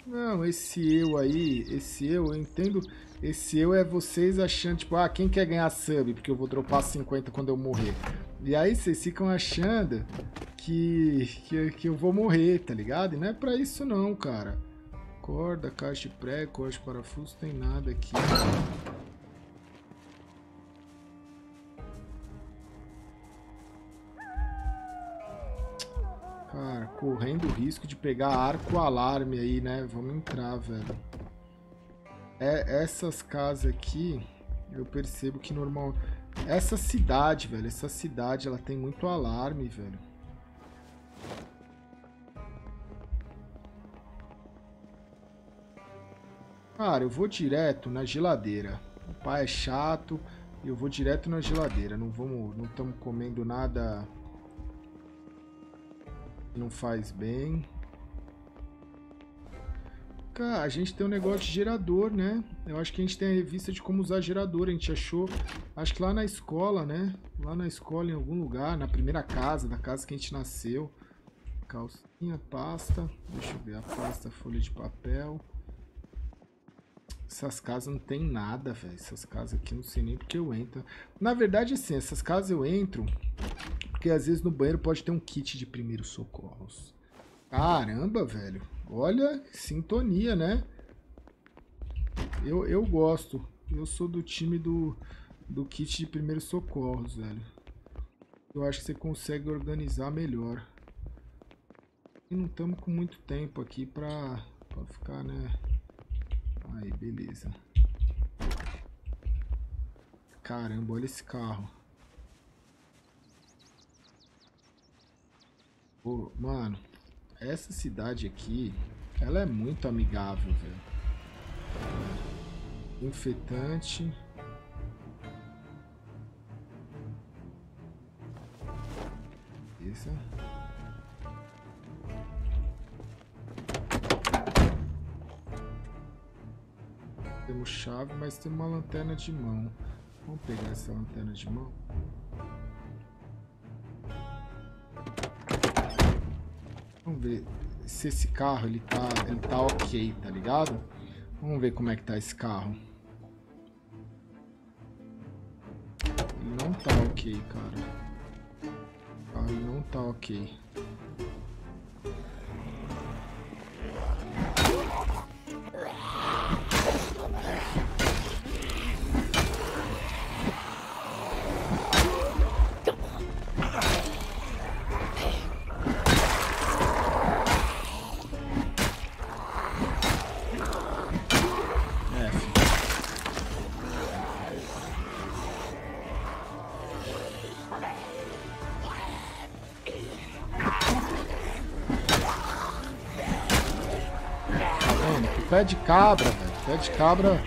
Não, esse eu entendo. Esse eu é vocês achando, tipo, ah, quem quer ganhar sub? Porque eu vou dropar 50 quando eu morrer. E aí vocês ficam achando que eu vou morrer, tá ligado? E não é pra isso não, cara. Corda, caixa de prego, corte de parafuso, tem nada aqui. Cara, correndo o risco de pegar arco alarme aí, né? Vamos entrar, velho. Essas casas aqui, eu percebo que normal... Essa cidade, velho, essa cidade, ela tem muito alarme, velho. Cara, eu vou direto na geladeira. O pai é chato, eu vou direto na geladeira. Não estamos comendo nada que não faz bem. Cara, a gente tem um negócio de gerador, né? Eu acho que a gente tem a revista de como usar gerador. A gente achou, acho que lá na escola, né? Lá na escola, em algum lugar, na primeira casa, da casa que a gente nasceu. Calcinha, pasta. Deixa eu ver, a pasta, folha de papel. Essas casas não tem nada, velho. Essas casas aqui não sei nem porque eu entro. Na verdade, assim, essas casas eu entro porque às vezes no banheiro pode ter um kit de primeiros socorros. Caramba, velho. Olha, sintonia, né? Eu gosto. Eu sou do time do kit de primeiros socorros, velho. Eu acho que você consegue organizar melhor. E não estamos com muito tempo aqui pra ficar, né? Aí, beleza. Caramba, olha esse carro. Pô, mano, essa cidade aqui, ela é muito amigável, velho. Infetante. Beleza. Temos chave, mas tem uma lanterna de mão. Vamos pegar essa lanterna de mão. Vamos ver se esse carro ele tá ok, tá ligado? Vamos ver como é que tá esse carro. Ele não tá ok, cara. O carro ele não tá ok. Pé de cabra, velho. Pé de cabra.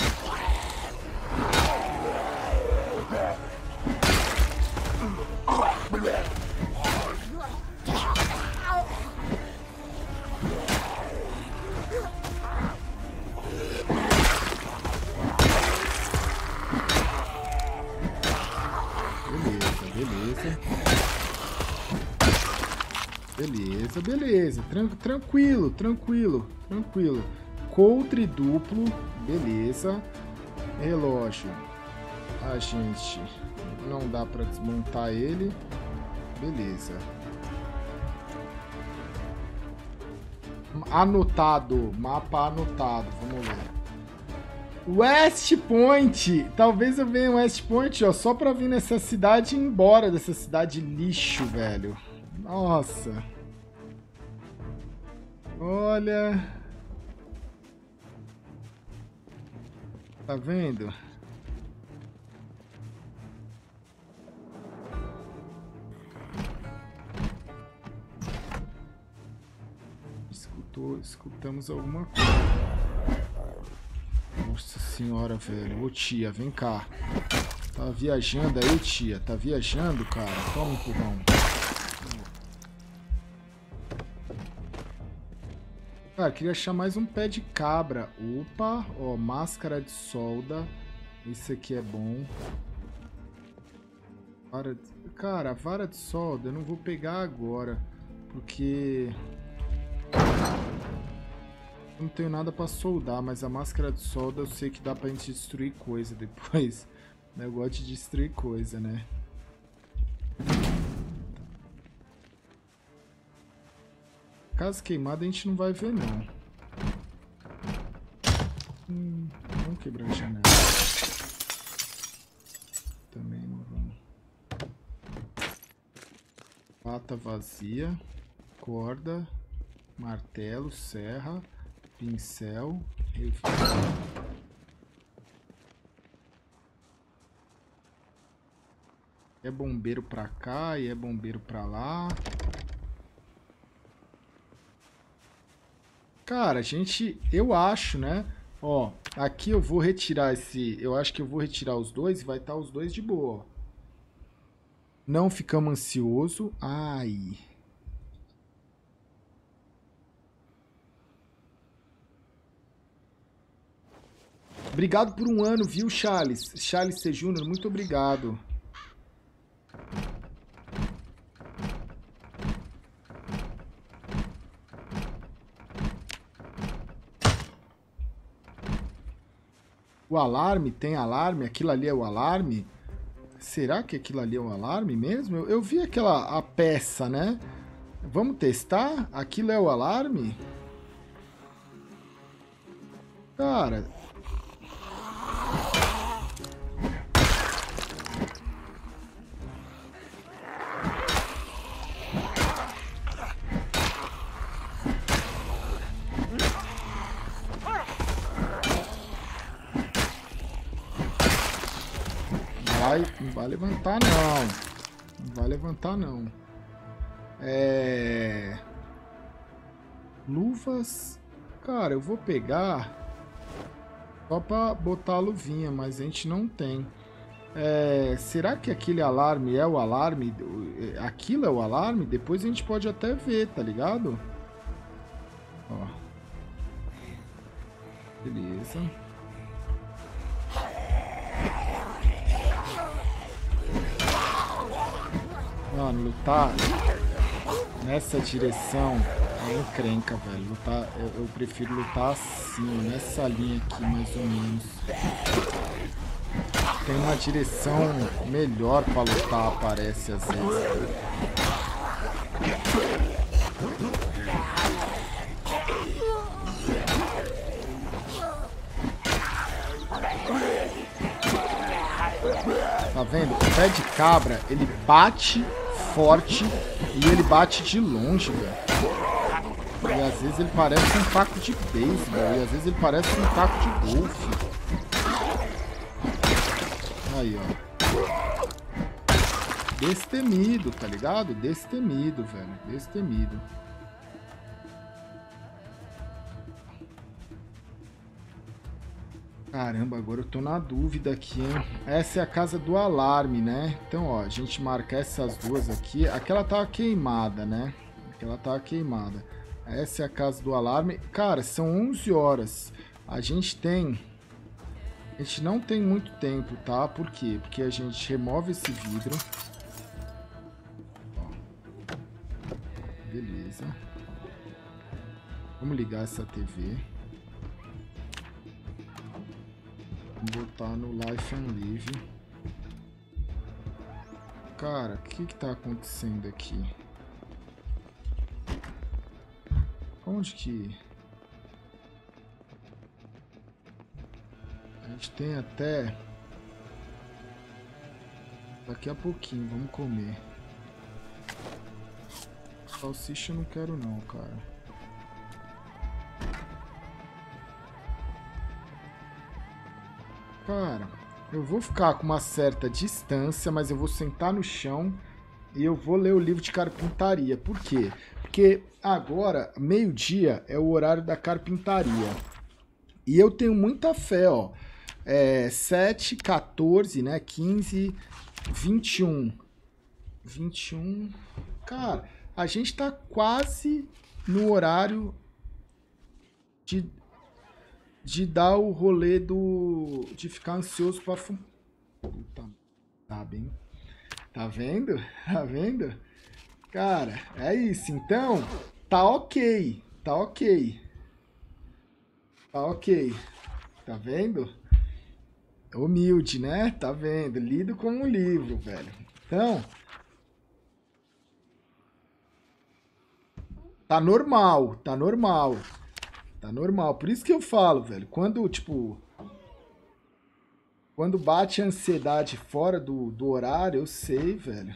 Beleza. Tranquilo. Coldre duplo, beleza. Relógio. A gente não dá pra desmontar ele. Beleza. Anotado. Mapa anotado. Vamos ver. West Point. Talvez eu venha em West Point, ó, só pra vir nessa cidade e ir embora dessa cidade lixo, velho. Nossa. Olha. Tá vendo? Escutamos alguma coisa. Nossa senhora, velho. Ô tia, vem cá. Tá viajando aí, tia? Tá viajando, cara? Toma um empurrão. Cara, queria achar mais um pé de cabra. Opa, ó, máscara de solda. Esse aqui é bom. Cara, a vara de solda eu não vou pegar agora. Porque... Não tenho nada pra soldar, mas a máscara de solda eu sei que dá pra gente destruir coisa depois. Eu gosto de destruir coisa, né? Casa queimada a gente não vai ver, não. Vamos quebrar a janela. Também não vamos. Lata vazia. Corda. Martelo, serra. Pincel. Refil. É bombeiro pra cá e é bombeiro pra lá. Cara, eu acho, né? Ó, aqui eu vou retirar eu acho que eu vou retirar os dois e vai estar os dois de boa. Não ficamos ansioso. Ai. Obrigado por um ano, viu, Charles? Charles C. Júnior, muito obrigado. O alarme, tem alarme? Aquilo ali é o alarme? Será que aquilo ali é o alarme mesmo? Eu vi a peça, né? Vamos testar? Aquilo é o alarme? Cara... Não vai levantar, não. Não vai levantar, não. Luvas... Cara, eu vou pegar... Só pra botar a luvinha, mas a gente não tem. Será que aquele alarme é o alarme? Aquilo é o alarme? Depois a gente pode até ver, tá ligado? Ó. Beleza. Mano, lutar nessa direção é encrenca, velho. Lutar, eu prefiro lutar assim, nessa linha aqui, mais ou menos. Tem uma direção melhor pra lutar, parece, às vezes. Tá vendo? O pé de cabra, ele bate forte e ele bate de longe, velho. E às vezes ele parece um taco de beisebol, e às vezes ele parece um taco de golfe. Aí, ó. Destemido, tá ligado? Destemido, velho. Destemido. Caramba, agora eu tô na dúvida aqui, hein? Essa é a casa do alarme, né? Então, ó, a gente marca essas duas aqui. Aquela tava queimada, né? Aquela tava queimada. Essa é a casa do alarme. Cara, são 11 horas. A gente não tem muito tempo, tá? Por quê? Porque a gente remove esse vidro. Ó. Beleza. Vamos ligar essa TV. Vou botar no Life and Live. Cara, o que tá acontecendo aqui? Onde que... A gente tem até... Daqui a pouquinho, vamos comer. Salsicha eu não quero não, cara. Cara, eu vou ficar com uma certa distância, mas eu vou sentar no chão e eu vou ler o livro de carpintaria. Por quê? Porque agora, meio-dia, é o horário da carpintaria. E eu tenho muita fé, ó. 7, 14, né? 15, 21. 21. Cara, a gente tá quase no horário de dar o rolê de ficar ansioso pra fumar. Puta, tá bem. Tá vendo? Tá vendo? Cara, é isso. Então, tá ok. Tá ok. Tá ok. Tá vendo? Humilde, né? Tá vendo? Lido como um livro, velho. Então, tá normal, tá normal. Tá normal. Por isso que eu falo, velho. Quando, tipo, quando bate a ansiedade fora do horário, eu sei, velho.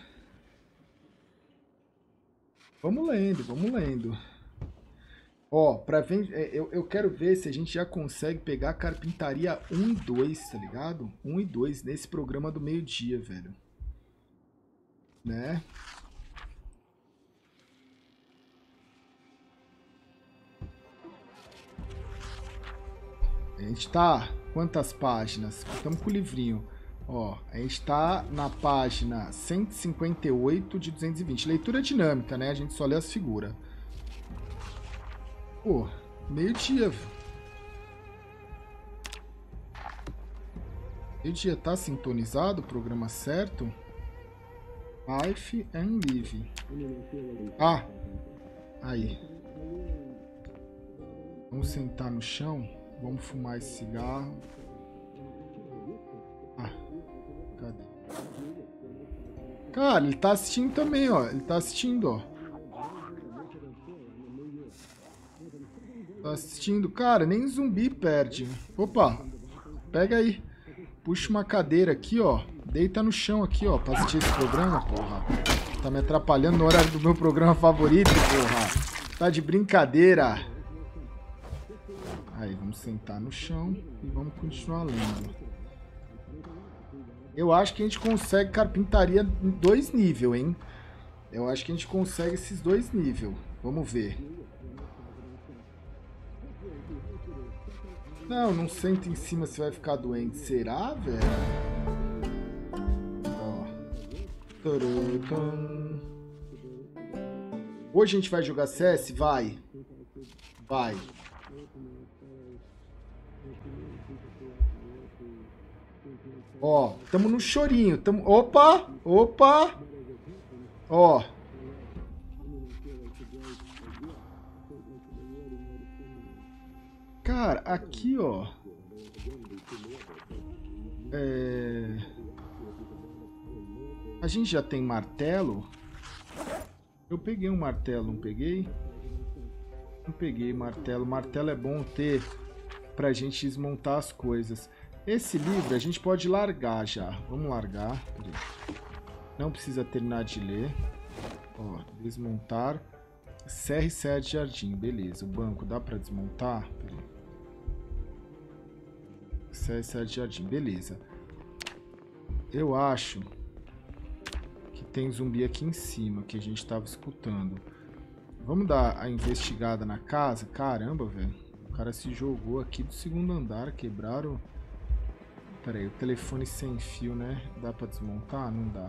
Vamos lendo, vamos lendo. Ó, eu quero ver se a gente já consegue pegar carpintaria 1 e 2, tá ligado? 1 e 2 nesse programa do meio-dia, velho. Né? A gente tá... Quantas páginas? Estamos com o livrinho. Ó, a gente tá na página 158 de 220. Leitura dinâmica, né? A gente só lê as figuras. Pô, meio-dia. Meio-dia tá sintonizado, o programa certo? Life and Live. Ah, aí. Vamos sentar no chão. Vamos fumar esse cigarro. Ah, cadê? Cara, ele tá assistindo também, ó. Ele tá assistindo, ó. Tá assistindo. Cara, nem zumbi perde. Opa, pega aí. Puxa uma cadeira aqui, ó. Deita no chão aqui, ó, pra assistir esse programa, porra. Tá me atrapalhando no horário do meu programa favorito, porra. Tá de brincadeira. Aí, vamos sentar no chão e vamos continuar lendo. Eu acho que a gente consegue carpintaria em 2 níveis, hein? Eu acho que a gente consegue esses 2 níveis. Vamos ver. Não, não senta em cima, você vai ficar doente. Será, velho? Ó. Hoje a gente vai jogar CS? Vai. Vai. Ó, tamo no chorinho. Opa! Opa! Ó. Cara, aqui, ó. A gente já tem martelo. Eu peguei um martelo, não peguei? Não peguei martelo. Martelo é bom ter pra gente desmontar as coisas. Esse livro a gente pode largar já. Vamos largar. Não precisa terminar de ler. Ó, desmontar. CR7 Jardim, beleza. O banco dá pra desmontar? CR7 Jardim, beleza. Eu acho que tem zumbi aqui em cima que a gente tava escutando. Vamos dar a investigada na casa? Caramba, velho. O cara se jogou aqui do 2º andar, quebraram... Pera aí, o telefone sem fio, né? Dá pra desmontar? Não dá.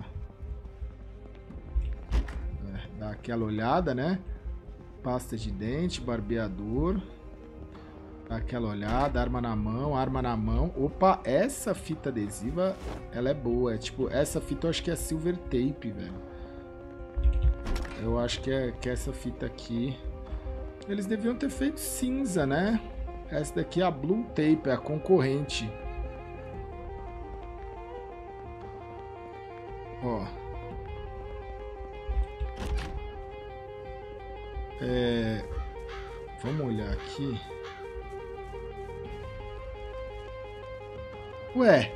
Dá aquela olhada, né? Pasta de dente, barbeador. Dá aquela olhada, arma na mão. Opa, essa fita adesiva, ela é boa. É tipo, essa fita eu acho que é silver tape, velho. Eu acho que é essa fita aqui. Eles deviam ter feito cinza, né? Essa daqui é a blue tape, é a concorrente. Ó. Vamos olhar aqui. Ué.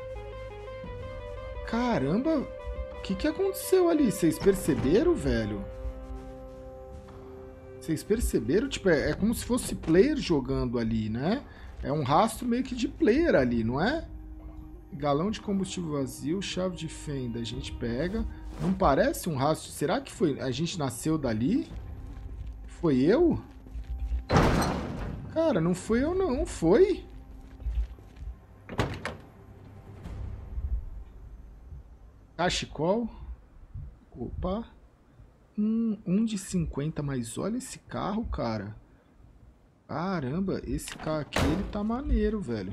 Caramba. O que aconteceu ali? Vocês perceberam, velho? Vocês perceberam? Tipo, é como se fosse player jogando ali, né? É um rastro meio que de player ali, não é? Galão de combustível vazio, chave de fenda, a gente pega. Não parece um rastro? Será que foi? A gente nasceu dali? Foi eu? Cara, não foi eu não, foi? Cachecol? Opa. Um de 50, mas olha esse carro, cara. Caramba, esse carro aqui, ele tá maneiro, velho.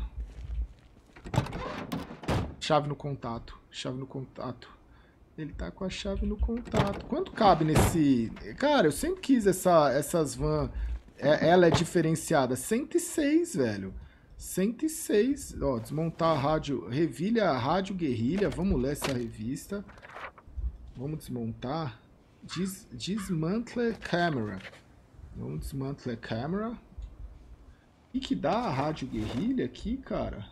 Chave no contato. Chave no contato. Ele tá com a chave no contato. Quanto cabe nesse... Cara, eu sempre quis essas van ela é diferenciada. 106, velho. 106. Ó, desmontar a rádio. Revilha a rádio guerrilha. Vamos ler essa revista. Vamos desmontar. Dismantle camera. Vamos desmantle camera. O que dá a rádio guerrilha aqui, cara?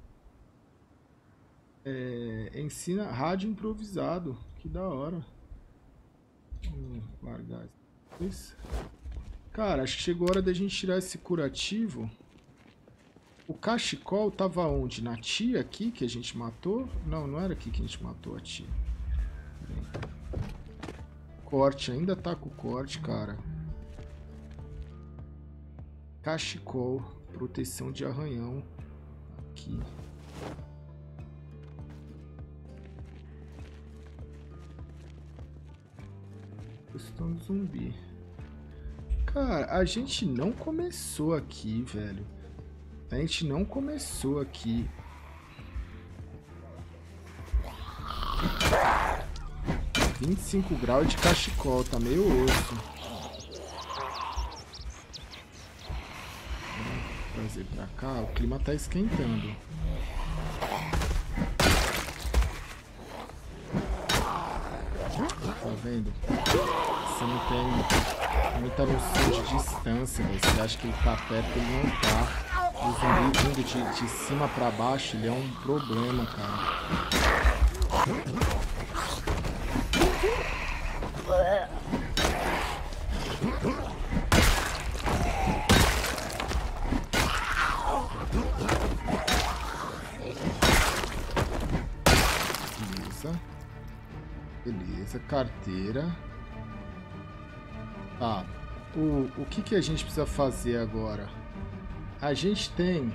Ensina rádio improvisado. Que da hora. Vamos largar isso. Cara, acho que chegou a hora da gente tirar esse curativo. O cachecol tava onde? Na tia aqui que a gente matou? Não, não era aqui que a gente matou a tia. Corte, ainda tá com o corte, cara. Cachecol, proteção de arranhão. Aqui. Questão do zumbi. Cara, a gente não começou aqui, velho. A gente não começou aqui. — 25 graus de cachecol, tá meio osso. Vou trazer pra cá, o clima tá esquentando. Tá vendo? Você não tem muita noção de distância, véio. Você acha que ele tá perto, ele não tá. O zumbi vindo de cima pra baixo, ele é um problema, cara. Beleza. Beleza, carteira. Tá. O que a gente precisa fazer agora? A gente tem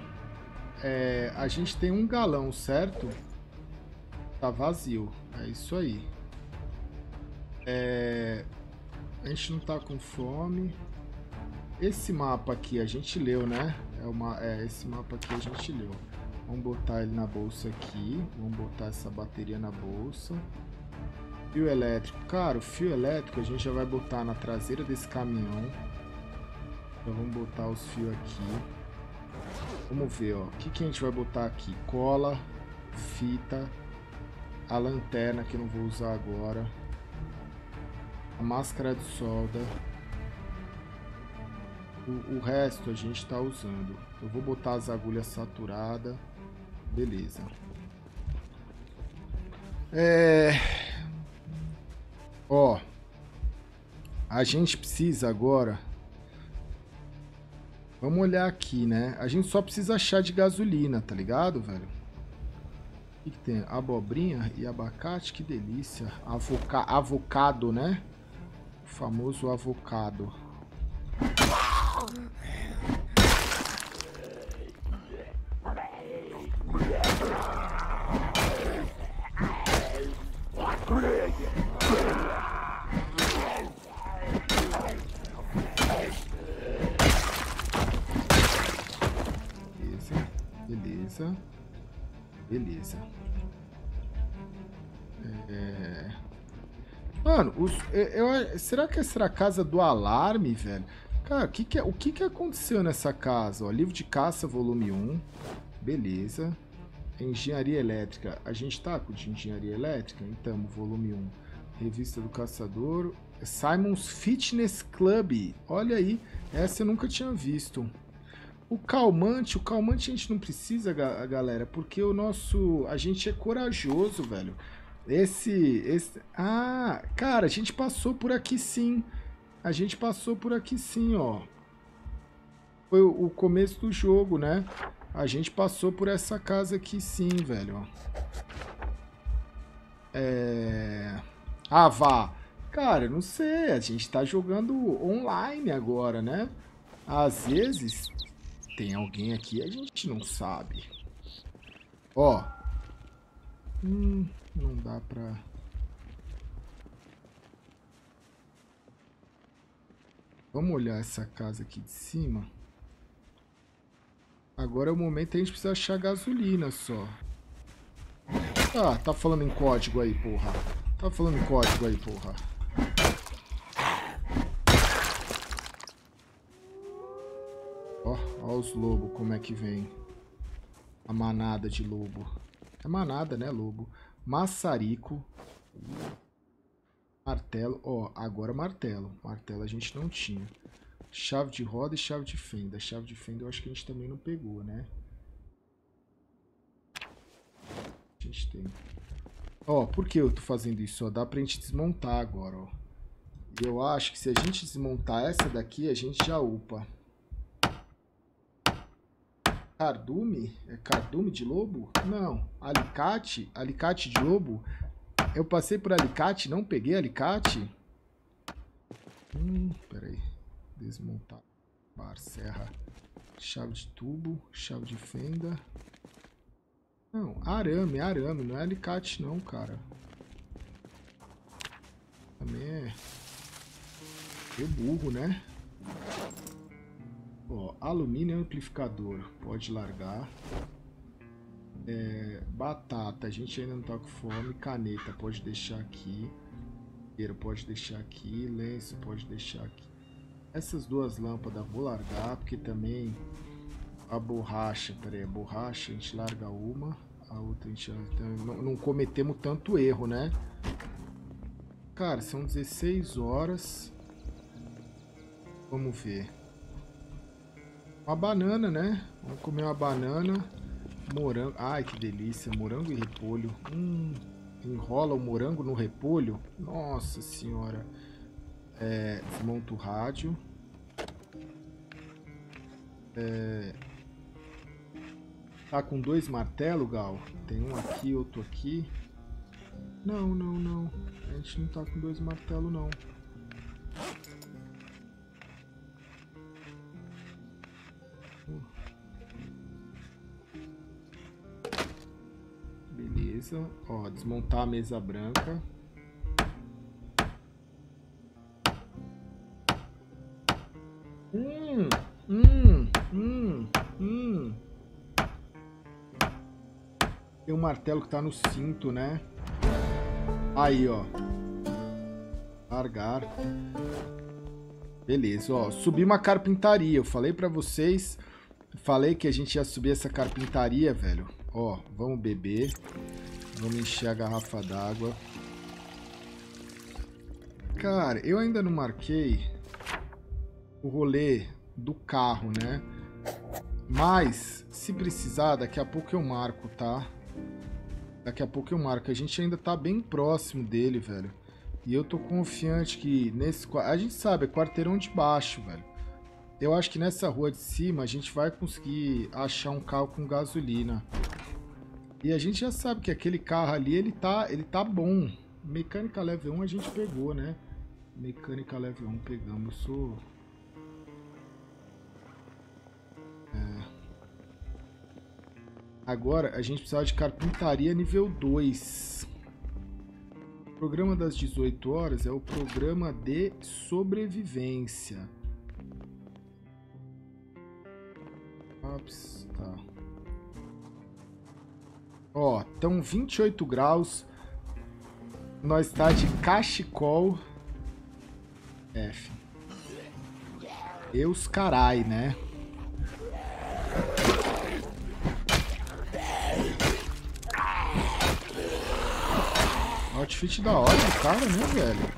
um galão, certo? Tá vazio. É isso aí. A gente não tá com fome. Esse mapa aqui a gente leu, né? Esse mapa aqui a gente leu. Vamos botar ele na bolsa aqui. Vamos botar essa bateria na bolsa. Fio elétrico. Cara, o fio elétrico a gente já vai botar na traseira desse caminhão. Então vamos botar os fios aqui. Vamos ver, ó. O que a gente vai botar aqui? Cola, fita, a lanterna que eu não vou usar agora, a máscara de solda. O resto a gente tá usando. Eu vou botar as agulhas saturadas. Beleza. Ó. A gente precisa agora... Vamos olhar aqui, né? A gente só precisa achar de gasolina, tá ligado, velho? O que tem? Abobrinha e abacate, que delícia. Avocado, né? O famoso avocado. Beleza. Mano, será que essa era a casa do alarme, velho? Cara, o que aconteceu nessa casa? Ó, livro de caça, volume 1. Beleza. Engenharia elétrica. A gente tá com de engenharia elétrica? Então, volume 1. Revista do caçador. Simon's Fitness Club. Olha aí. Essa eu nunca tinha visto. O calmante a gente não precisa, galera, porque a gente é corajoso, velho. Ah, cara, a gente passou por aqui sim. A gente passou por aqui sim, ó. Foi o começo do jogo, né? A gente passou por essa casa aqui sim, velho, ó. Ah, vá. Cara, não sei, a gente tá jogando online agora, né? Às vezes... Tem alguém aqui, a gente não sabe. Ó. Não dá pra... Vamos olhar essa casa aqui de cima. Agora é o momento que a gente precisa achar gasolina só. Ah, tá falando em código aí, porra. Tá falando em código aí, porra. Ó os lobos, como é que vem. A manada de lobo. É manada, né, lobo? Maçarico. Martelo. Ó, agora martelo. Martelo a gente não tinha. Chave de roda e chave de fenda. Chave de fenda eu acho que a gente também não pegou, né? A gente tem. Ó, por que eu tô fazendo isso? Ó, dá pra gente desmontar agora, ó. E eu acho que se a gente desmontar essa daqui, a gente já upa. Cardume? É cardume de lobo? Não. Alicate? Alicate de lobo? Eu passei por alicate, não peguei alicate? Peraí. Desmontar. Bar, serra. Chave de tubo, chave de fenda. Não, arame, arame. Não é alicate não, cara. Também é... Eu burro, né? Ó, alumínio amplificador. Pode largar. Batata, a gente ainda não tá com fome. Caneta, pode deixar aqui. Pode deixar aqui. Lenço, pode deixar aqui. Essas duas lâmpadas vou largar, porque também a borracha, peraí, a borracha a gente larga uma, a outra a gente não cometemos tanto erro, né? Cara, são 16 horas. Vamos ver. Uma banana, né? Vamos comer uma banana. Morango. Ai, que delícia. Morango e repolho. Enrola o morango no repolho. Nossa senhora. Desmonta o rádio. Tá com 2 martelos, Gal? Tem um aqui, outro aqui. Não, não, não. A gente não tá com 2 martelos, não. Beleza. Ó, desmontar a mesa branca. Tem um martelo que tá no cinto, né? Aí, ó. Largar. Beleza, ó. Subi uma carpintaria. Eu falei pra vocês. Falei que a gente ia subir essa carpintaria, velho. Ó, vamos beber. Vamos encher a garrafa d'água. Cara, eu ainda não marquei o rolê do carro, né? Mas, se precisar, daqui a pouco eu marco, tá? Daqui a pouco eu marco. A gente ainda tá bem próximo dele, velho. E eu tô confiante que nesse... A gente sabe, é quarteirão de baixo, velho. Eu acho que nessa rua de cima a gente vai conseguir achar um carro com gasolina. E a gente já sabe que aquele carro ali, ele tá bom. Mecânica Level 1 a gente pegou, né? Mecânica Level 1 pegamos. Eu sou... Agora a gente precisa de carpintaria nível 2. O programa das 18 horas é o programa de sobrevivência. Ops, tá. Ó, estão 28 graus. Nós tá de cachecol. F. Deus carai, né? Outfit da hora do cara, né, velho?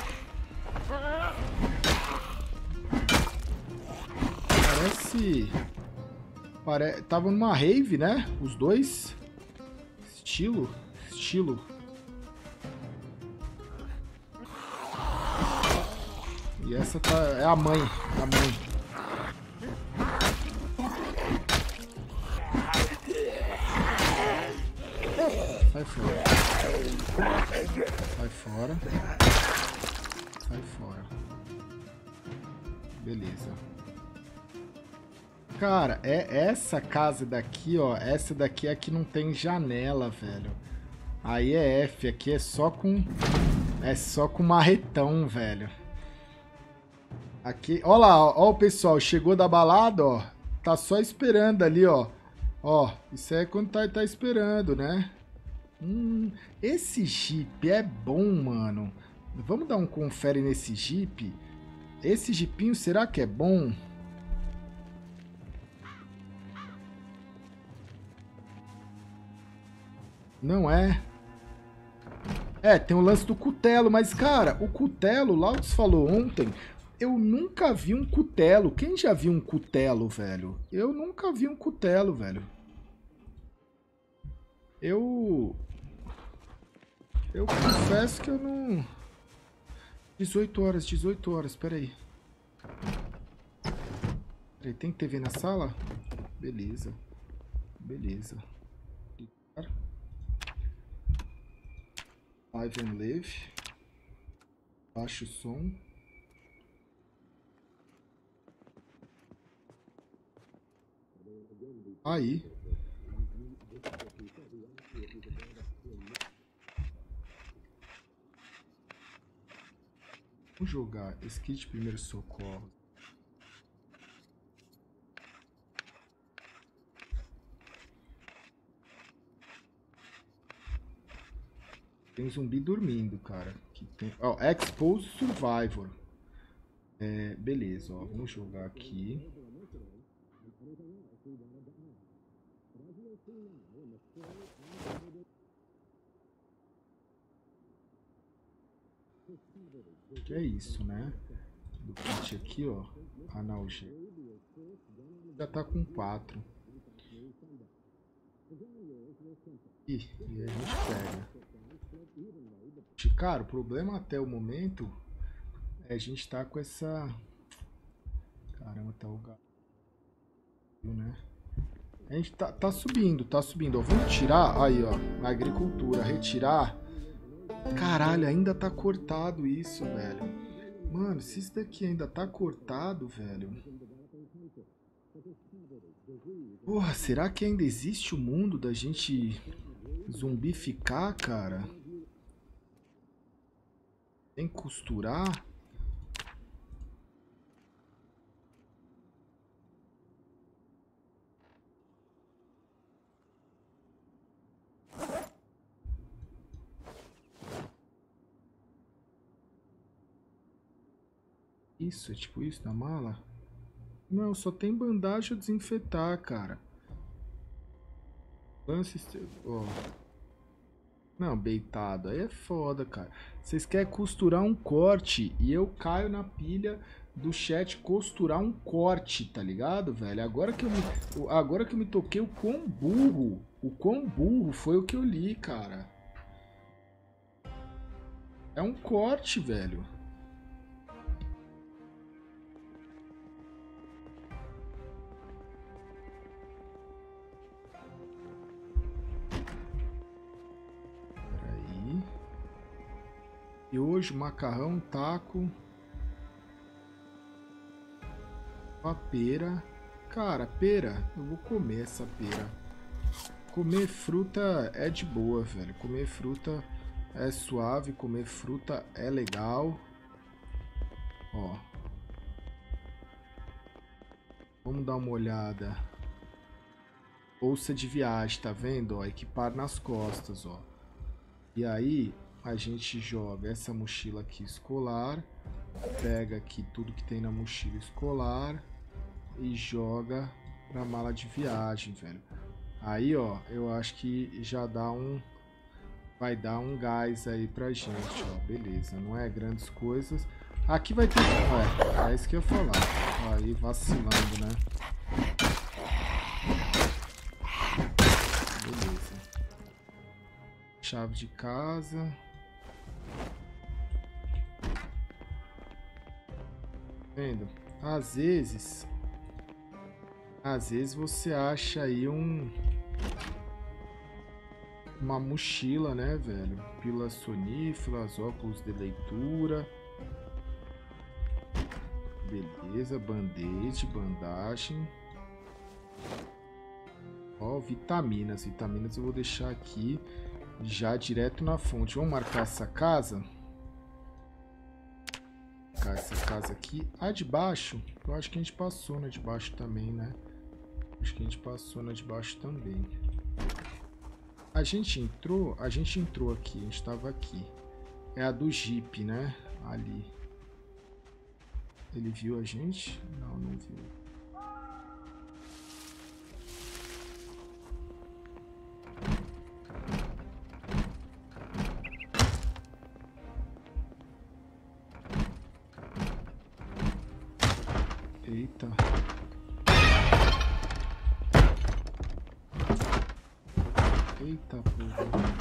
Parece... Tava numa rave, né? Os dois. Estilo. E essa tá... É a mãe. Sai fora. Sai fora. Beleza. Cara, é essa casa daqui, ó. Essa daqui é a que não tem janela, velho. Aí é F. Aqui é só com... É só com marretão, velho. Aqui... Ó lá, ó o pessoal. Chegou da balada, ó. Tá só esperando ali, ó. Ó, isso é quando tá esperando, né? Esse Jeep é bom, mano. Vamos dar um confere nesse Jeep. Esse Jeepinho, será que é bom? Não é. É, tem o lance do cutelo, mas, cara, o cutelo, o Laudes falou ontem, eu nunca vi um cutelo. Quem já viu um cutelo, velho? Eu nunca vi um cutelo, velho. Eu confesso que eu não... 18 horas, peraí. Peraí, tem TV na sala? Beleza. Beleza. Live and live. Baixa o som. Aí. Vamos jogar esse kit de primeiro socorro. Tem um zumbi dormindo, cara. Que tem... Ó, Expose Survivor. É, beleza, ó. Vamos jogar aqui. Que é isso, né? Do kit aqui, ó. Analgésico. Já tá com 4. E a gente pega. Cara, o problema até o momento é a gente tá com essa... Caramba, tá o gato, né? A gente tá subindo, tá subindo. Ó, vamos tirar, aí ó, na agricultura, retirar. Caralho, ainda tá cortado isso, velho. Mano, se isso daqui ainda tá cortado, velho... Porra, será que ainda existe o mundo da gente zumbificar, cara? Tem que costurar? Isso, é tipo isso na mala? Não, só tem bandagem a desinfetar, cara. Lance... Ó. Não, beitado. Aí é foda, cara. Vocês querem costurar um corte e eu caio na pilha do chat costurar um corte, tá ligado, velho? Agora que eu me toquei o quão burro foi o que eu li, cara. É um corte, velho. Peraí. E hoje, macarrão, taco... A pera. Cara, pera, eu vou comer essa pera. Comer fruta é de boa, velho. Comer fruta é suave, comer fruta é legal. Ó. Vamos dar uma olhada. Bolsa de viagem, tá vendo? Ó, equipar nas costas, ó. E aí, a gente joga essa mochila aqui escolar. Pega aqui tudo que tem na mochila escolar. E joga pra mala de viagem, velho. Aí, ó, eu acho que já dá um... Vai dar um gás aí pra gente, ó. Beleza, não é grandes coisas. Aqui vai ter... É isso que eu ia falar. Aí, vacilando, né? Beleza. Chave de casa. Vendo? Às vezes você acha aí uma mochila, né, velho? Pílulas soníferas, óculos de leitura. Beleza, band-aid, bandagem. Ó, vitaminas. Vitaminas eu vou deixar aqui já direto na fonte. Vamos marcar essa casa. Marcar essa casa aqui. A de baixo, eu acho que a gente passou na de baixo também, né? Acho que a gente passou na de baixo também. A gente entrou aqui, a gente tava aqui. É a do Jeep, né? Ali. Ele viu a gente? Não, não viu. Eita. Eita, porra.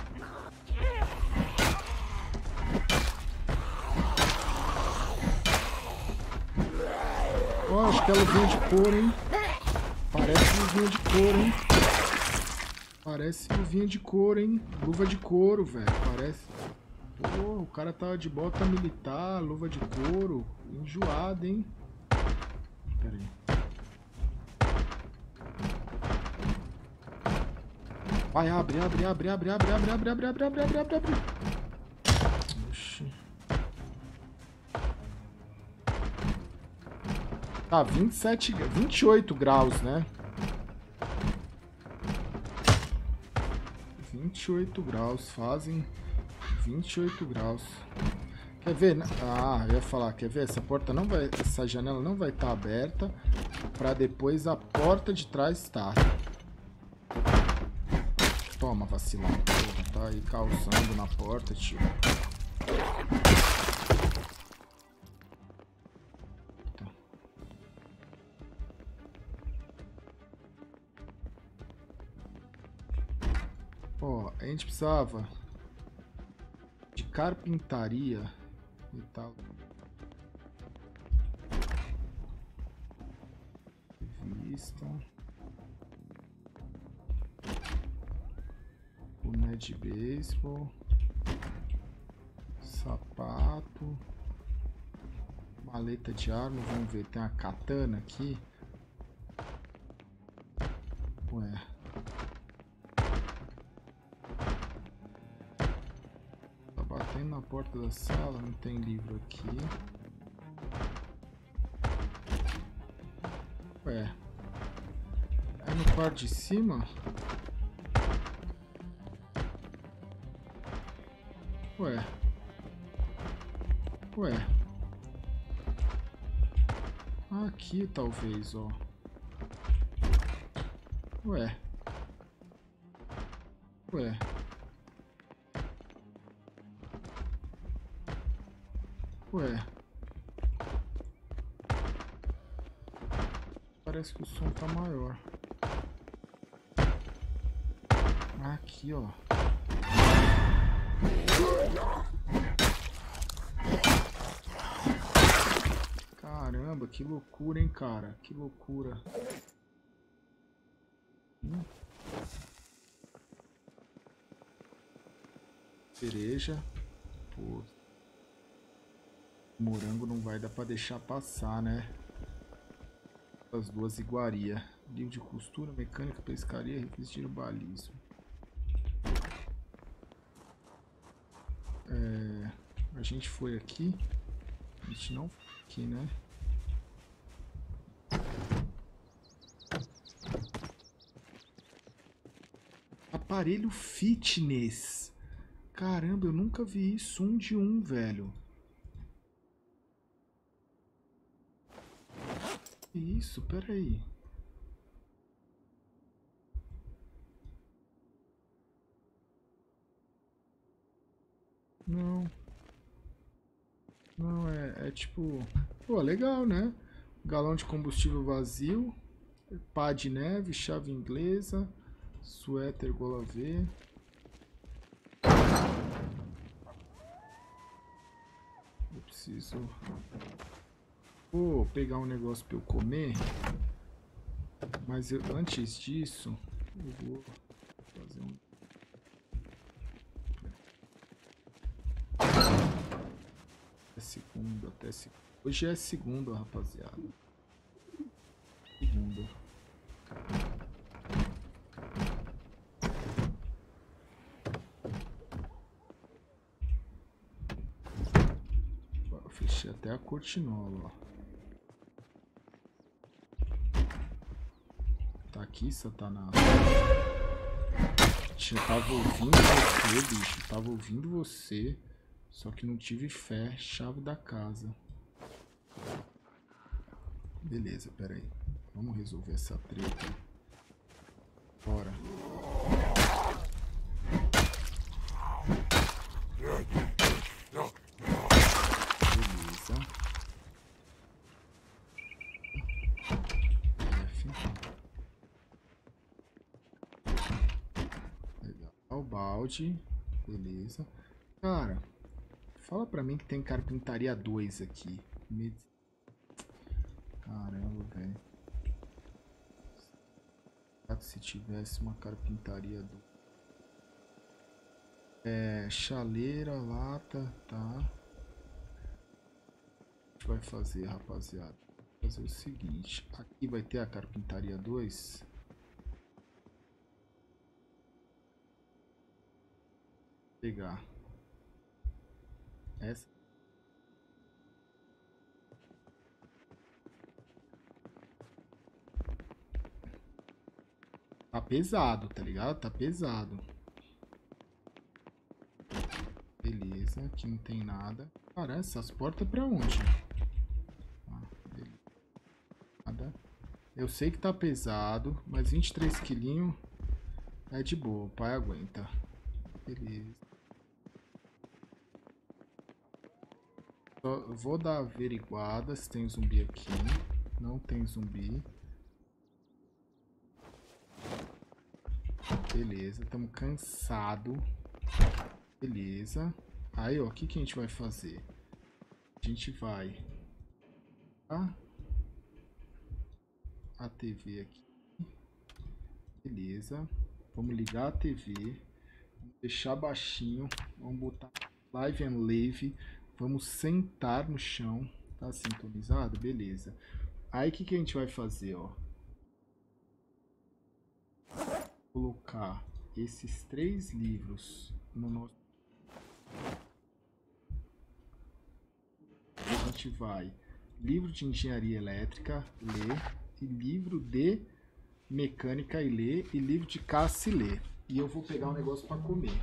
Ó, acho que é luvinha de couro, hein? Parece luvinha de couro, hein? Parece luvinha de couro, hein? Luva de couro, velho. Parece. Pô, o cara tava de bota militar, luva de couro. Enjoado, hein? Pera aí. Vai, abre. Oxi. Tá, 28 graus, né? 28 graus, fazem 28 graus. Quer ver? Ah, eu ia falar, quer ver? Essa janela não vai estar aberta pra depois a porta de trás estar. Toma, vacilão. Tá aí causando na porta, tio. Tá. Ó, a gente precisava de carpintaria e tal. Revista. Boné de beisebol. Sapato. Maleta de arma. Vamos ver, tem uma katana aqui. Ué. Tá batendo na porta da sala, não tem livro aqui. Ué. É no quarto de cima? Ué. Ué. Aqui talvez, ó. Ué. Ué. Ué. Parece que o som tá maior. Aqui, ó. Caramba, que loucura, hein, cara? Que loucura. Cereja. Pô. Morango não vai dar pra deixar passar, né? As duas iguarias. Livro de costura, mecânica, pescaria, revestir o balismo. A gente foi aqui. A gente não foi aqui, né? Aparelho fitness. Caramba, eu nunca vi isso. 1 de 1, velho. Que isso? Pera aí. Não. Não, é tipo... Pô, legal, né? Galão de combustível vazio. Pá de neve, chave inglesa. Suéter gola V. Eu preciso... Vou pegar um negócio pra eu comer. Mas antes disso, eu vou fazer um... Até segunda. Hoje é segunda, rapaziada. Segunda. Eu fechei até a cortinola, ó. Tá aqui, Satanás. Eu tava ouvindo você, bicho. Tava ouvindo você. Só que não tive fé. Chave da casa. Beleza, pera aí. Vamos resolver essa treta. Bora. Beleza. O balde. Beleza. Cara, fala pra mim que tem carpintaria 2 aqui. Caramba, velho. Se tivesse uma carpintaria 2. É, chaleira, lata, tá. O que vai fazer, rapaziada? Vou fazer o seguinte. Aqui vai ter a carpintaria 2. Pegar essa. Tá pesado, tá ligado? Tá pesado. Beleza, aqui não tem nada. Cara, essas portas pra onde? Ah, beleza. Nada. Eu sei que tá pesado, mas 23 quilinhos é de boa, o pai aguenta. Beleza. Só vou dar averiguada se tem zumbi aqui. Não tem zumbi. Beleza, estamos cansados. Beleza. Aí, ó, o que a gente vai fazer? A gente vai... a TV aqui. Beleza. Vamos ligar a TV. Vamos deixar baixinho. Vamos botar Live and Live. Vamos sentar no chão. Tá sintonizado? Beleza. Aí o que a gente vai fazer, ó? Colocar esses 3 livros no nosso... A gente vai livro de engenharia elétrica, ler, e livro de mecânica e ler, e livro de caça e ler. E eu vou pegar um negócio para comer.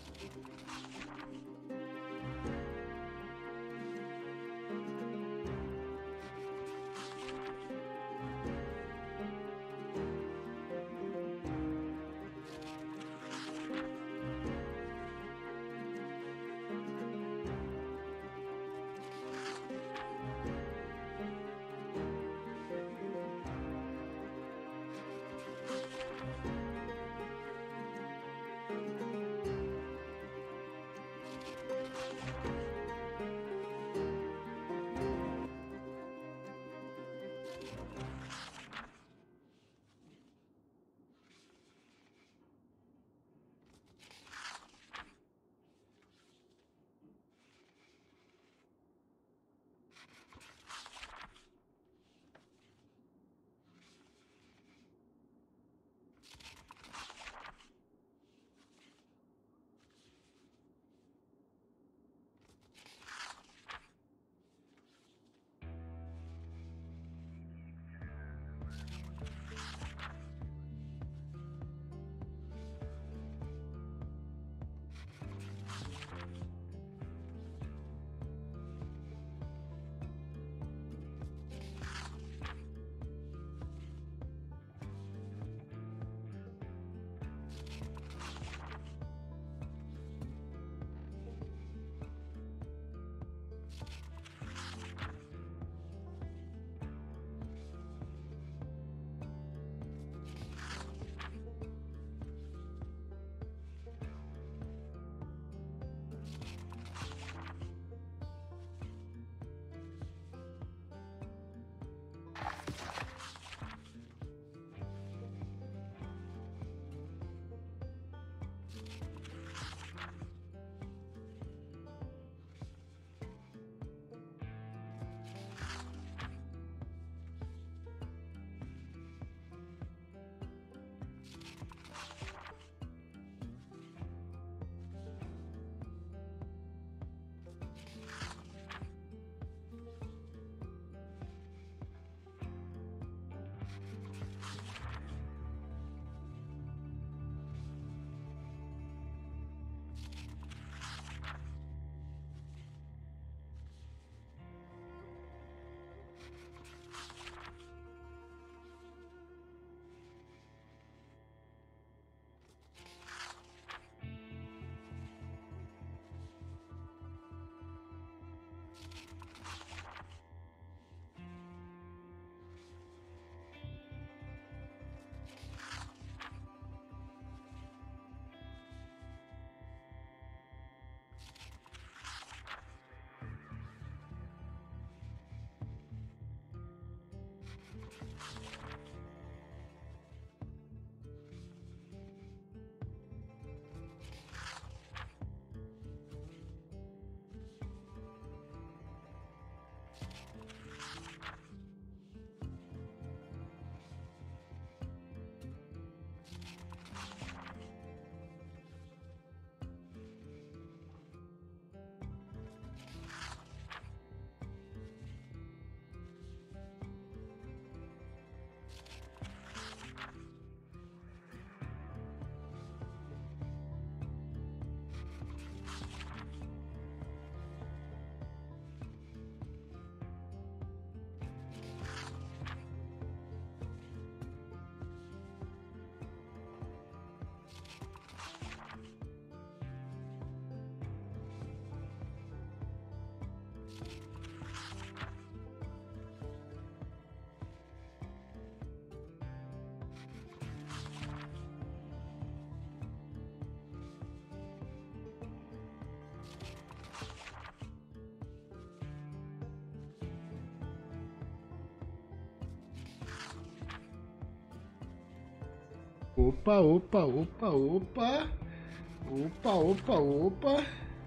Opa, opa, opa, opa. Opa, opa, opa.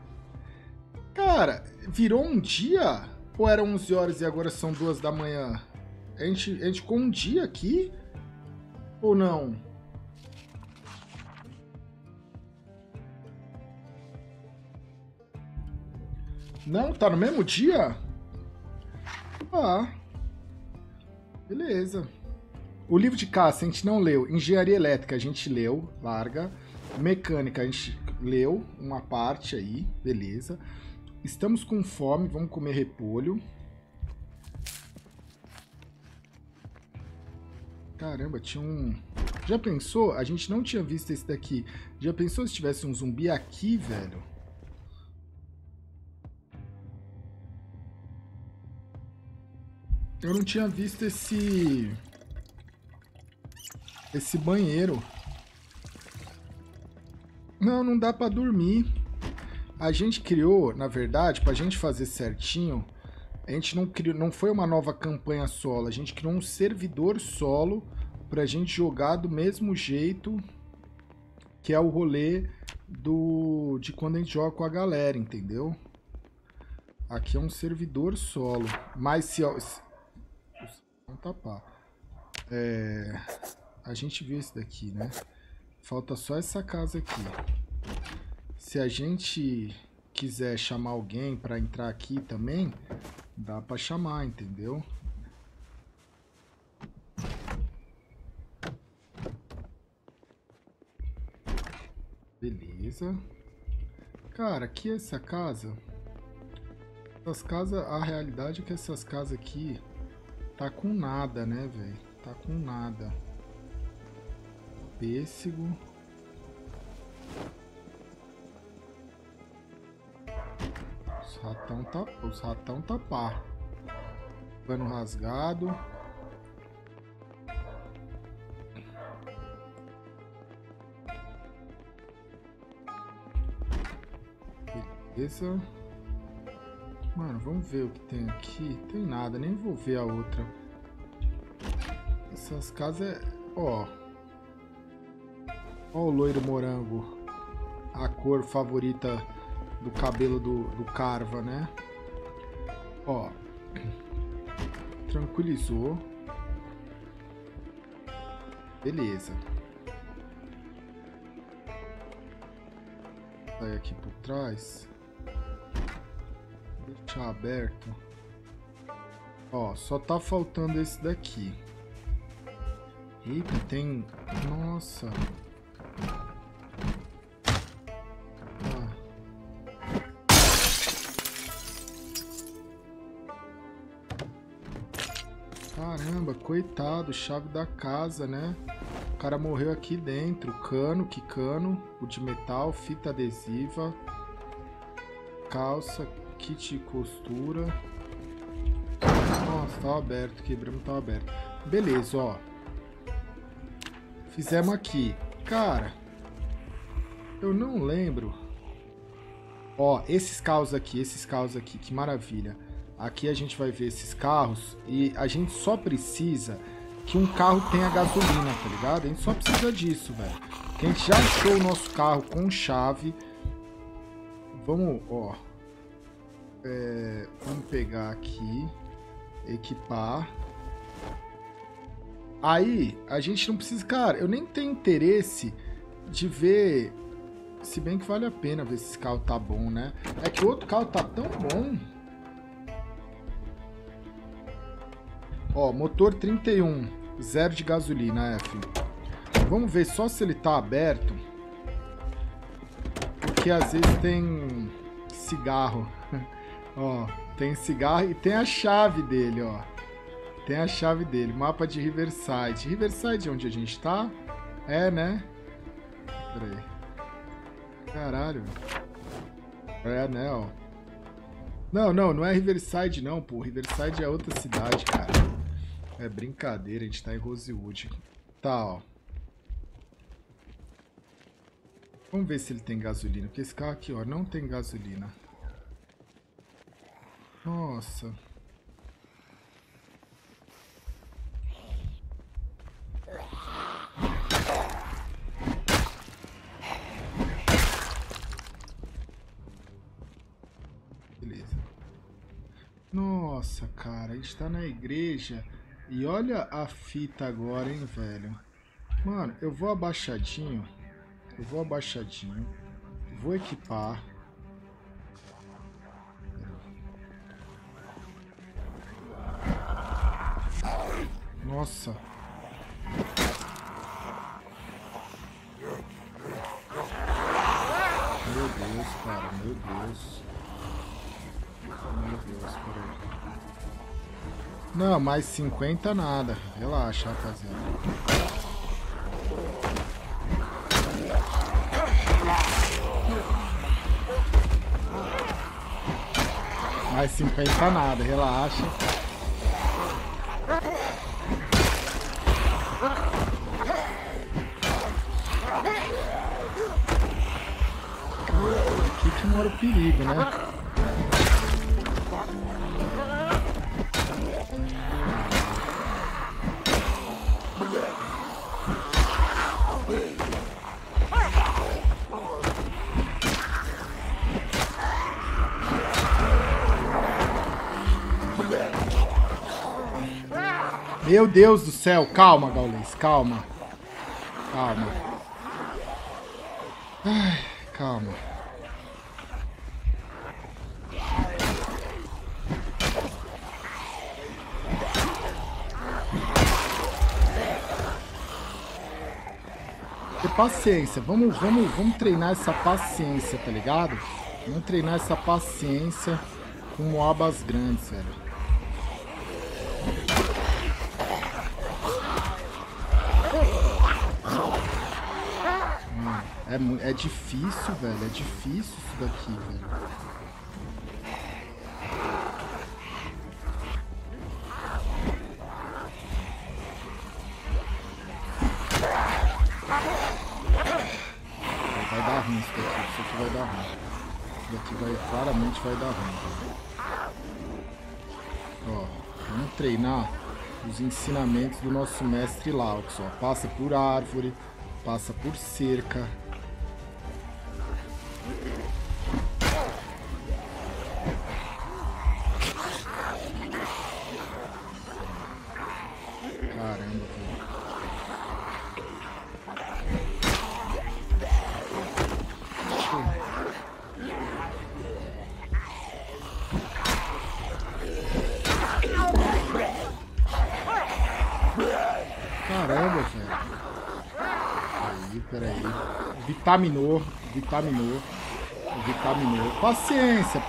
Cara, virou um dia? Ou eram 11 horas e agora são 2 da manhã? A gente ficou um dia aqui? Ou não? Não? Tá no mesmo dia? Ah, beleza. O livro de caça a gente não leu. Engenharia elétrica a gente leu, larga. Mecânica, a gente leu uma parte aí, beleza. Estamos com fome, vamos comer repolho. Caramba, tinha um... Já pensou? A gente não tinha visto esse daqui. Já pensou se tivesse um zumbi aqui, velho? Eu não tinha visto esse banheiro. Não, não dá pra dormir. A gente criou, na verdade, pra gente fazer certinho, a gente não criou, não foi uma nova campanha solo, a gente criou um servidor solo pra gente jogar do mesmo jeito que é o rolê de quando a gente joga com a galera, entendeu? Aqui é um servidor solo, mas se... Vamos tapar. A gente viu esse daqui, né? Falta só essa casa aqui. Se a gente quiser chamar alguém pra entrar aqui também, dá pra chamar, entendeu? Beleza. Cara, aqui essa casa... Essas casas... A realidade é que essas casas aqui... Tá com nada, né, velho? Tá com nada. Pêssego. Os ratão tá pá. Pano rasgado. Beleza. Mano, vamos ver o que tem aqui. Tem nada, nem vou ver a outra. Essas casas é... Ó. Ó o loiro morango. A cor favorita do cabelo do Carva, né? Ó. Tranquilizou. Beleza. Sai aqui por trás. Deixar aberto. Ó, só tá faltando esse daqui. Eita, tem... Nossa. Caramba, coitado, chave da casa, né? O cara morreu aqui dentro. Cano, que cano. O de metal, fita adesiva. Calça, kit de costura. Nossa, tava aberto, quebramos, tava aberto. Beleza, ó. Fizemos aqui. Cara, eu não lembro. Ó, esses carros aqui, que maravilha. Aqui a gente vai ver esses carros e a gente só precisa que um carro tenha gasolina, tá ligado? A gente só precisa disso, velho. A gente já achou o nosso carro com chave. Vamos, ó. Vamos pegar aqui. Equipar. Aí, a gente não precisa... Cara, eu nem tenho interesse de ver... Se bem que vale a pena ver se esse carro tá bom, né? É que o outro carro tá tão bom... Ó, motor 31, 0 de gasolina, F. Vamos ver só se ele tá aberto. Porque às vezes tem cigarro. Ó, tem cigarro e tem a chave dele, ó. Tem a chave dele, mapa de Riverside. Riverside é onde a gente tá? É, né? Pera aí. Caralho. É, né, ó. Não é Riverside não, pô. Riverside é outra cidade, cara. É brincadeira, a gente tá em Rosewood. Tá, ó. Vamos ver se ele tem gasolina. Porque esse carro aqui, ó, não tem gasolina. Nossa. Beleza. Nossa, cara, a gente tá na igreja. E olha a fita agora, hein, velho. Mano, eu vou abaixadinho. Vou equipar. Nossa. Deus, cara, meu Deus. Meu Deus, peraí. Não, mais 50 nada. Relaxa, rapaziada. Mais 50 nada, relaxa. Aqui que mora o perigo, né? Meu Deus do céu, calma, Gaules, calma. Calma. Ai, calma. Ter paciência, vamos treinar essa paciência, tá ligado? Vamos treinar essa paciência com moabas grandes, velho. É difícil, velho. É difícil isso daqui, velho. Vai dar ruim isso daqui. Isso aqui vai dar ruim. Isso daqui claramente vai dar ruim, velho. Ó, vamos treinar os ensinamentos do nosso mestre Laux, ó. Passa por árvore, passa por cerca. Caramba, velho. Caramba, velho. Peraí. Vitaminou. Paciência.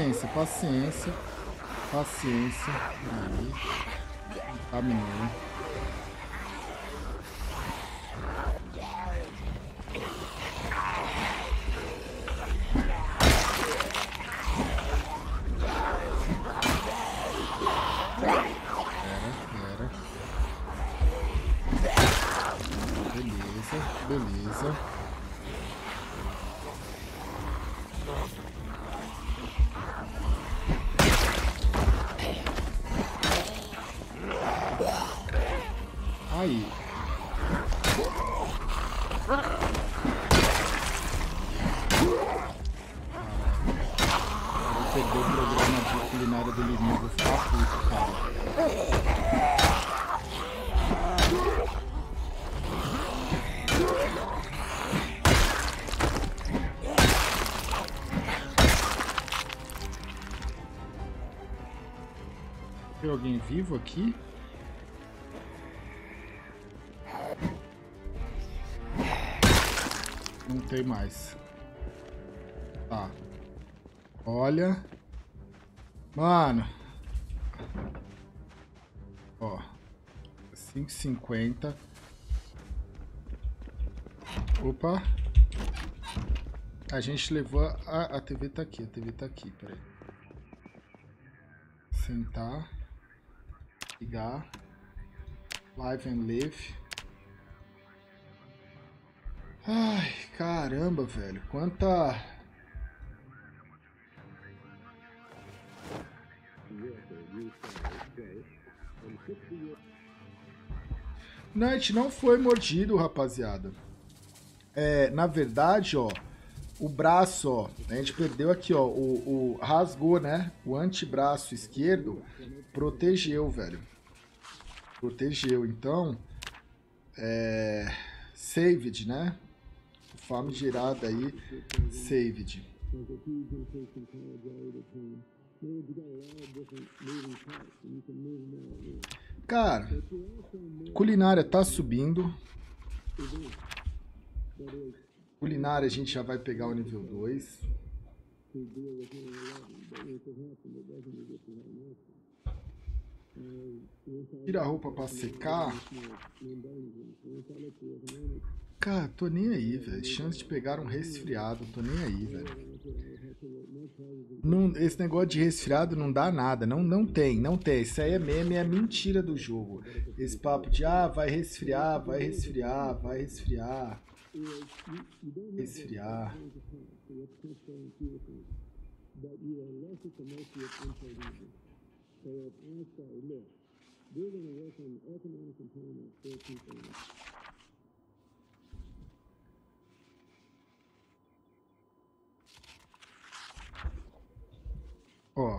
Aí. Vitaminou. Beleza. Aí. Vou perder o programa de culinária do inimigo, vou ficar puto, cara. Tem alguém vivo aqui? Não tem mais. Tá. Olha. Mano. Ó. 5,50. Opa. A gente levou... A TV tá aqui. Peraí. Sentar. Ligar. Live and live. Ai, caramba, velho. Quanta... Não, a gente não foi mordido, rapaziada. Na verdade, ó, o braço, ó, a gente perdeu aqui, ó, o rasgou, né? O antebraço esquerdo protegeu, velho. Protegeu, então, saved, né? O famigerado aí, saved. Cara, culinária tá subindo. Culinária a gente já vai pegar o nível 2. Tira a roupa pra secar. Cara, tô nem aí, velho. Chance de pegar um resfriado, tô nem aí, velho. Esse negócio de resfriado não dá nada, não tem. Isso aí é meme, é mentira do jogo. Esse papo de, vai resfriar. Resfriar. Ó.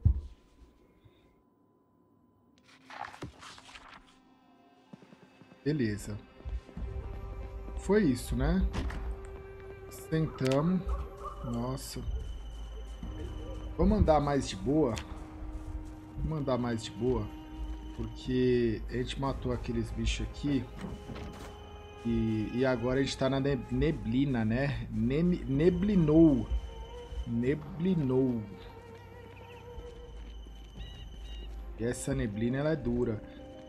Beleza. Foi isso, né? Sentamos. Nossa. Vamos andar mais de boa? Porque a gente matou aqueles bichos aqui. E agora a gente tá na neblina, né? Neblinou. E essa neblina, ela é dura.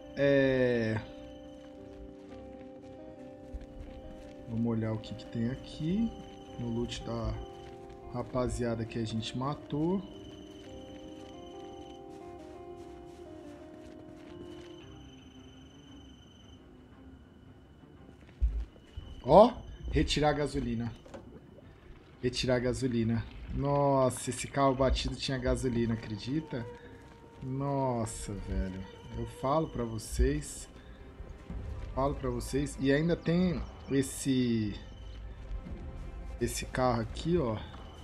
Vamos olhar o que tem aqui. No loot da rapaziada que a gente matou. Ó, retirar a gasolina. Nossa, esse carro batido tinha gasolina, acredita? Nossa, velho. Eu falo pra vocês. E ainda tem esse carro aqui, ó.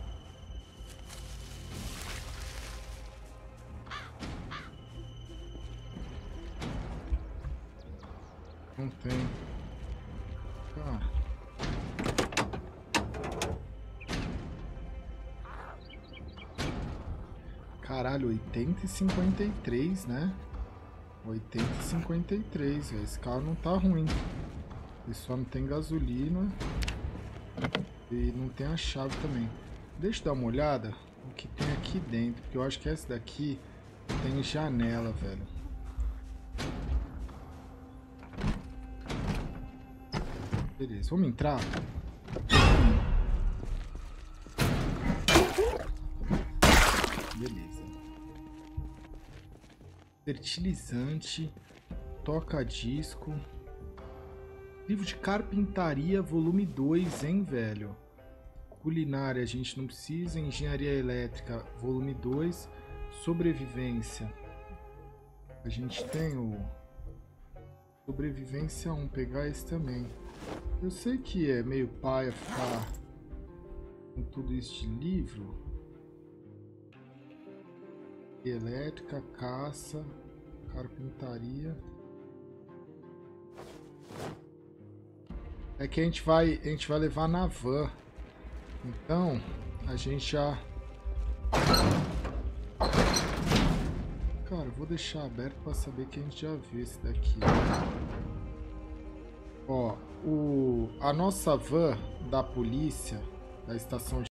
Não tem. Caralho, 80 e 53, né? 80 e 53, velho. Esse carro não tá ruim. Ele só não tem gasolina. E não tem a chave também. Deixa eu dar uma olhada o que tem aqui dentro. Porque eu acho que essa daqui tem janela, velho. Beleza, vamos entrar? Beleza. Fertilizante, toca-disco. Livro de carpintaria, volume 2, hein, velho? Culinária, a gente não precisa. Engenharia elétrica, volume 2. Sobrevivência. A gente tem o... Sobrevivência 1, pegar esse também. Eu sei que é meio paia ficar com tudo isso de livro. Elétrica, caça, carpintaria. É que a gente vai levar na van. Então, a gente já... Cara, eu vou deixar aberto para saber que a gente já viu esse daqui. Ó, a nossa van da polícia, da estação de